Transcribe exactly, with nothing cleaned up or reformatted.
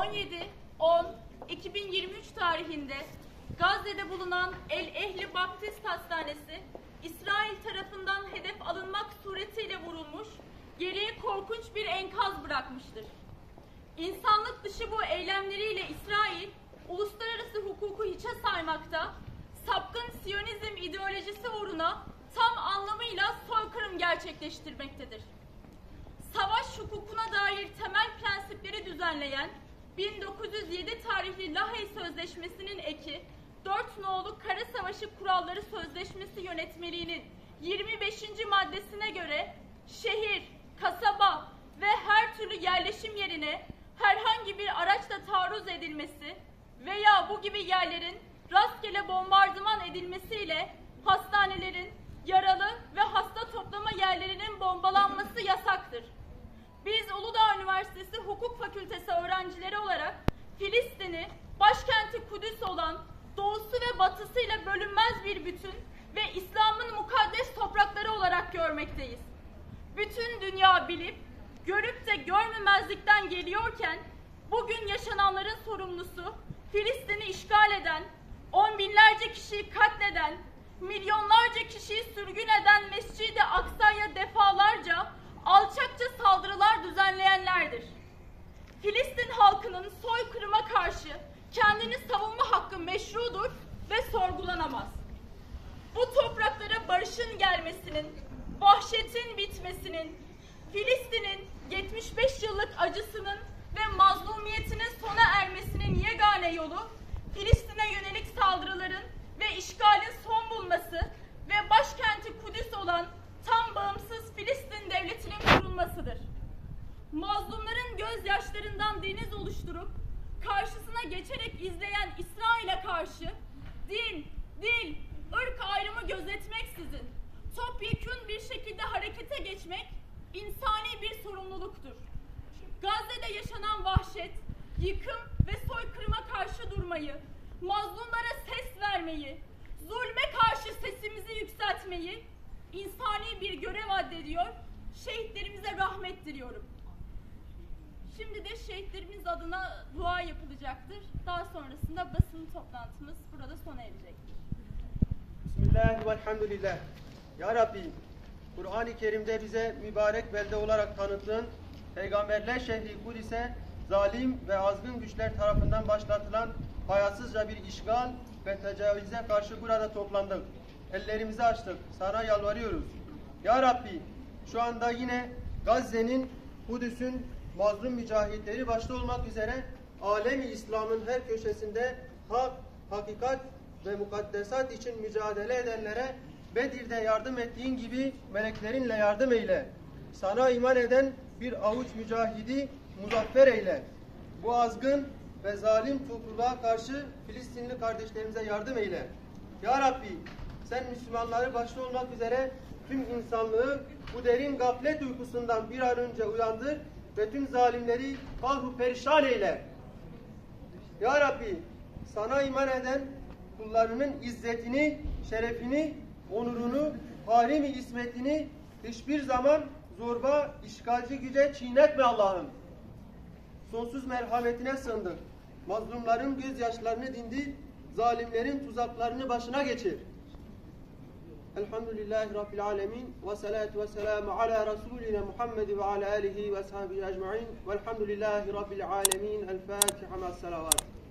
yedi on iki bin yirmi üç tarihinde Gazze'de bulunan El Ehli Baptist Hastanesi İsrail tarafından hedef alınmak suretiyle vurulmuş, geriye korkunç bir enkaz bırakmıştır. İnsanlık dışı bu eylemleriyle İsrail, uluslararası hukuku hiçe saymakta, sapkın Siyonizm ideolojisi uğruna tam anlamıyla soykırım gerçekleştirmektedir. Savaş hukukuna dair temel prensipleri düzenleyen bin dokuz yüz yedi tarihli Lahey Sözleşmesi'nin eki dört nolu Kara Savaşı Kuralları Sözleşmesi yönetmeliğinin yirmi beşinci maddesine göre şehir, kasaba ve her türlü yerleşim yerine herhangi bir araçla taarruz edilmesi veya bu gibi yerlerin rastgele bombardıman edilmesiyle hastanelerin, yaralı ve hasta toplama yerlerinin bombalanması yasaktır. Biz Uludağ Üniversitesi Hukuk Fakültesi öğrencileri olarak Filistin'i başkenti Kudüs olan doğusu ve batısıyla bölünmez bir bütün ve İslam'ın mukaddes toprakları olarak görmekteyiz. Bütün dünya bilip, görüp de görmemezlikten geliyorken bugün yaşananların sorumlusu Filistin'i işgal eden, on binlerce kişiyi katleden, milyonlarca kişiyi sürgün eden Mescid-i Aksa'ya defalarca alçakça saldırılar düzenleyenlerdir. Filistin halkının soykırıma karşı kendini savunma hakkı meşrudur ve sorgulanamaz. Bu topraklara barışın gelmesinin, vahşetin bitmesinin, Filistin'in yetmiş beş yıllık acısının ve mazlumiyetinin sona ermesinin yegane yolu Filistin'e yönelik saldırıların ve işgalin son bulması ve başkenti Kudüs olan tam bağımsız Filistin devletinin kurulmasıdır. Mazlumların gözyaşlarından deniz oluşturup karşısına geçerek izleyen İsrail'e karşı din, dil, ırk ayrımı gözetmeksizin topyekün bir şekilde harekete geçmek insani bir sorumluluktur. Gazze'de yaşanan vahşet, yıkım ve soykırıma karşı durmayı, mazlumlara ses vermeyi, zulme karşı sesimizi yükseltmeyi insani bir görev addediyor, şehitlerimize rahmet diliyorum. Şimdi de şehitlerimiz adına dua yapılacaktır. Daha sonrasında basın toplantımız burada sona erecektir. Bismillah ve elhamdülillah. Ya Rabbi, Kur'an-ı Kerim'de bize mübarek belde olarak tanıttığın Peygamberler şehri Kudüs'e zalim ve azgın güçler tarafından başlatılan hayasızca bir işgal ve tecavüze karşı burada toplandık. Ellerimizi açtık. Sana yalvarıyoruz. Ya Rabbi, şu anda yine Gazze'nin, Kudüs'ün mazlum mücahitleri başta olmak üzere alemi İslam'ın her köşesinde hak, hakikat ve mukaddesat için mücadele edenlere Bedir'de yardım ettiğin gibi meleklerinle yardım eyle. Sana iman eden bir avuç mücahidi muzaffer eyle. Bu azgın ve zalim topluluğa karşı Filistinli kardeşlerimize yardım eyle. Ya Rabbi, sen Müslümanları başta olmak üzere tüm insanlığı bu derin gaflet uykusundan bir an önce uyandır ve tüm zalimleri kahru perişan eyle. Ya Rabbi, sana iman eden kullarının izzetini, şerefini, onurunu, harimi ismetini hiçbir zaman zorba, işgalci güce çiğnetme Allah'ım. Sonsuz merhametine sığındık. Mazlumların gözyaşlarını dindir, zalimlerin tuzaklarını başına geçir. Elhamdülillahi Rabbil alemin ve salatu ve selamu ala Resulina Muhammed ve ala alihi ve sahibi ecma'in velhamdülillahi Rabbil alemin. El Fatiha ma'as salavat.